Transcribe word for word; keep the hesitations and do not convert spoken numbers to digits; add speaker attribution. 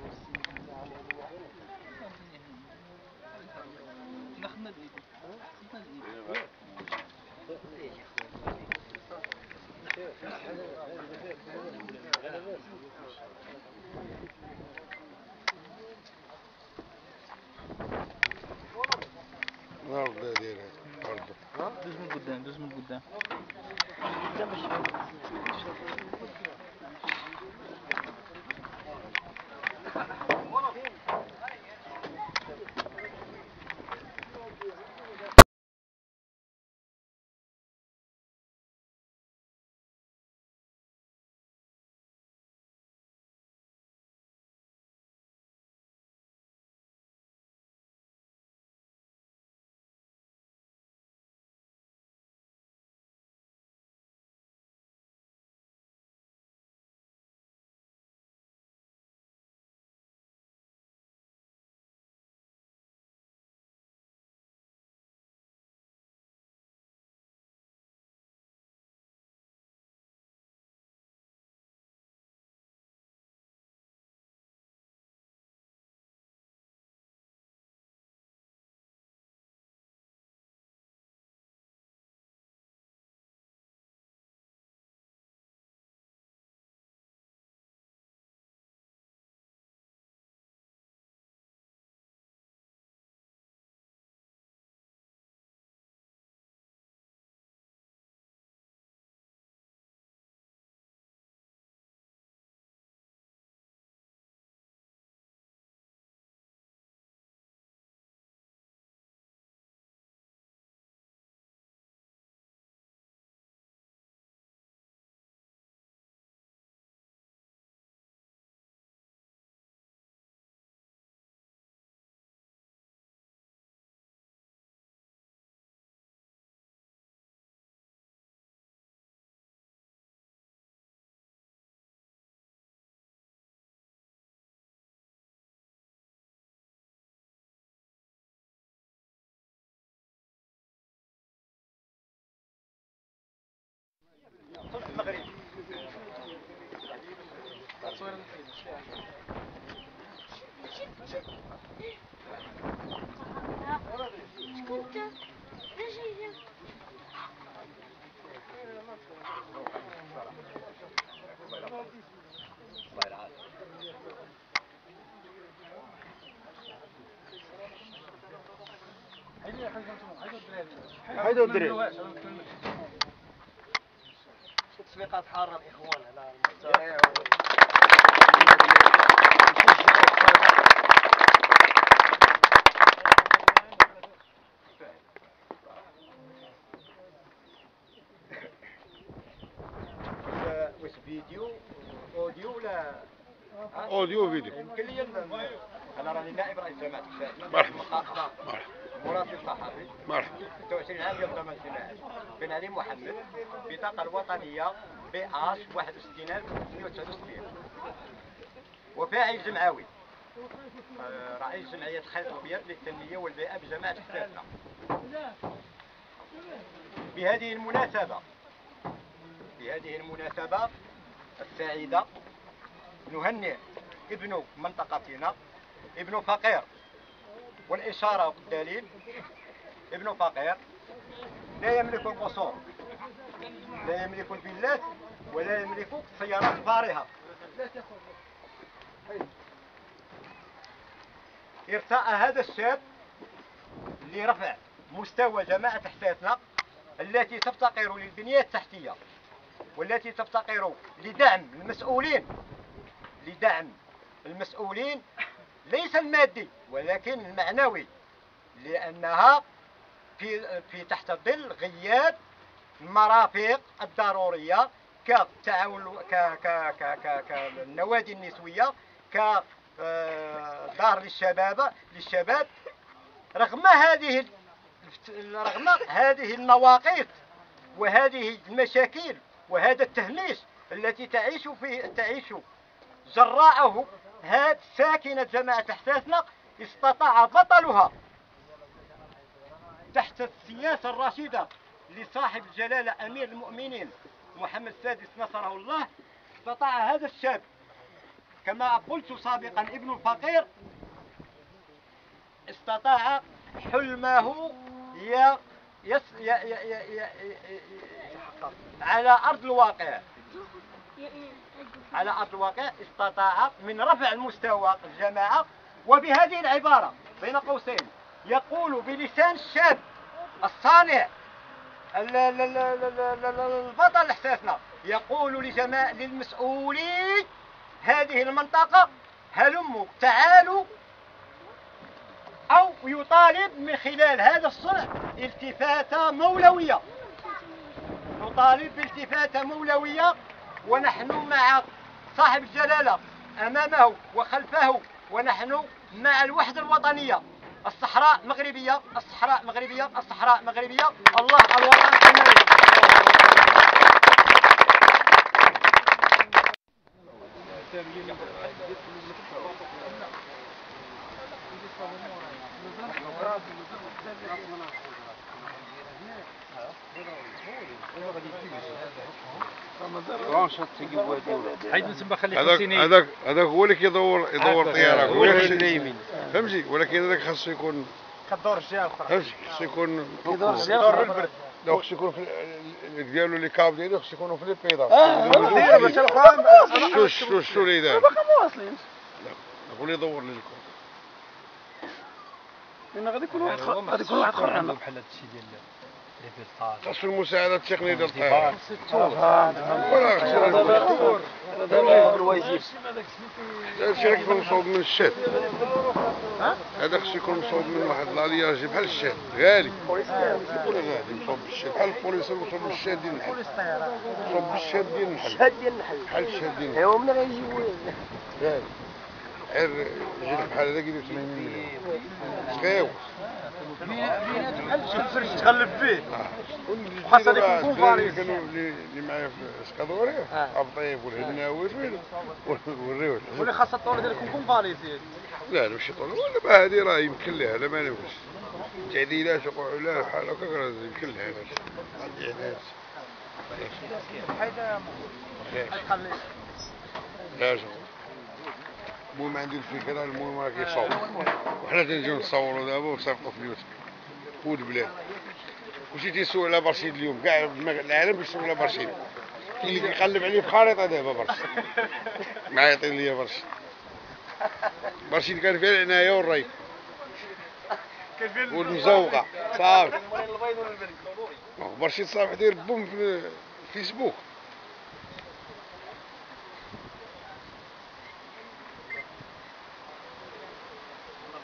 Speaker 1: والله دايرة برضه.
Speaker 2: دوز من قدام دوز من قدام.
Speaker 1: هيدو الدراري.
Speaker 3: تسويقات حارة الإخوان على المشاريع واش فيديو اوديو ولا
Speaker 1: اوديو فيديو.
Speaker 3: يمكن لي انا راني نائب رئيس جماعة الشباب
Speaker 1: مرحبا.
Speaker 3: مرحبا مراسل صحفي
Speaker 1: مرحبا.
Speaker 3: ستة وعشرين عام يوم ثمانية وعشرين بن علي محمد بطاقة الوطنية بي اش واحد وستين ألف وستمائة وتسعة وستين وفاعل جمعوي رئيس جمعية خيط الأبيض للتنمية والبيئة بجماعة حساسنا. بهذه المناسبة بهذه المناسبة السعيدة نهنئ ابن منطقتنا ابن فقير، والإشارة بالدليل ابن فقير لا يملك القصور، لا يملك الفيلات، ولا يملك سيارات فارهة. ارتأى هذا الشاب لرفع مستوى جماعة حساسنا التي تفتقر للبنية التحتية، والتي تفتقر لدعم المسؤولين لدعم المسؤولين ليس المادي ولكن المعنوي، لأنها في في تحت ظل غياب المرافق الضرورية كالتعاون ك ك ك كالنوادي النسوية، كدار للشباب للشباب رغم هذه رغم هذه النواقص وهذه المشاكل وهذا التهميش التي تعيش في تعيش جراءه هذه ساكنة جماعة حساسنا، استطاع بطلها تحت السياسة الرشيدة لصاحب الجلالة أمير المؤمنين محمد السادس نصره الله، استطاع هذا الشاب كما قلت سابقا ابن الفقير استطاع حلمه ي... يس... ي... ي... ي... ي... ي... على أرض الواقع على أرض الواقع استطاع من رفع المستوى الجماعة. وبهذه العبارة بين قوسين يقول بلسان الشاب الصانع البطل إحساسنا، يقول لجماعة للمسؤولين هذه المنطقة هلموا تعالوا، أو يطالب من خلال هذا الصنع التفاتة مولوية، نطالب بالتفاتة مولوية، ونحن مع صاحب الجلالة أمامه وخلفه، ونحن مع الوحدة الوطنية. الصحراء مغربية، الصحراء مغربية، الصحراء مغربية، الله الوطن كمال.
Speaker 2: حيد نسمى خلي
Speaker 1: هذاك
Speaker 2: حسيني.
Speaker 1: هذاك هذاك هو اللي كيدور يدور طياره،
Speaker 2: هو اللي
Speaker 1: ويخشي-
Speaker 2: اليمين.
Speaker 1: فهمتي، ولكن هذاك خاصو يكون
Speaker 3: كدور الجهة الأخرى.
Speaker 1: فهمتي، خاصو يكون
Speaker 3: كدور البرد.
Speaker 1: لا خاصو يكون في ال- ديالو لي كاب ديالو خاصو يكونوا في لي بيضاء.
Speaker 3: دير باش الأخرى
Speaker 1: شو شو شو اللي دار؟
Speaker 3: باقا ما واصلينش.
Speaker 1: نقول يدور لي الكون.
Speaker 3: لأن غادي يكون واحد خ- غادي يكون واحد آخر عندنا.
Speaker 2: بحال هذا الشيء ديال لي فيلطاج.
Speaker 1: خاصو المساعدة التقنية ديال الطيارة. ولا خاصو هذا الشيء راه كيكون مصوب من الشات. هذا خاصو يكون مصوب من واحد الالياج بحال الشات غالي. يكون غالي مصوب بالشات بحال البوليس مصوب بالشات ديال النحل. مصوب بالشات ديال النحل.
Speaker 3: الشهاد ديال النحل.
Speaker 1: بحال الشات ديال النحل.
Speaker 3: ايوا من غيجيبوا
Speaker 1: غالي. غير جلد بحال هذا كيدير ثمانين مليون. صغير.
Speaker 3: تغلب فيه.
Speaker 1: وخاصة يكون كونفاريس. كانوا اللي اللي معايا في اسكادوري ابطيب والهناوي والريوح.
Speaker 3: واللي خاصة الطول ديال يكون كونفاريس.
Speaker 1: لا لا ماشي طول ولا ما هذه راه يمكن لها لا ما نفس تعديلات وقعوا لها بحال هكاك راه يمكن لها تعديلات.
Speaker 3: حيدا تخلي
Speaker 1: لا شغل. المهم عندي الفكره، المهم راه كيصور وحنا تنجيو نصوروا دابا ونصيفطوا في اليوتيوب ود بلاد. كلشي تيسول على برشيد اليوم، كاع العالم كيسول على برشيد. كاين اللي كيقلب عليه في خريطه دابا برشيد. معيطين ليا برشيد. برشيد كان فيها العنايه والري والمزوقه صافي. برشيد صافي داير بوم في الفيسبوك.